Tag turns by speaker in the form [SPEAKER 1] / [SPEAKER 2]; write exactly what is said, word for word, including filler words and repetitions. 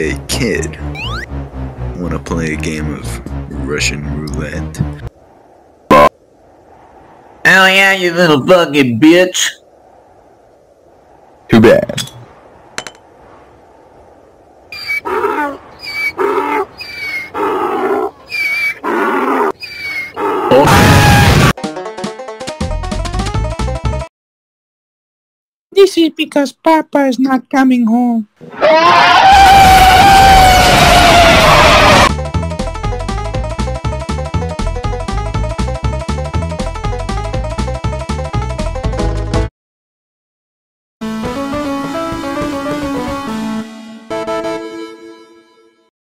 [SPEAKER 1] Hey kid, wanna play a game of Russian roulette?
[SPEAKER 2] Oh yeah, you little fucking bitch.
[SPEAKER 1] Too bad.
[SPEAKER 3] This is because Papa is not coming home.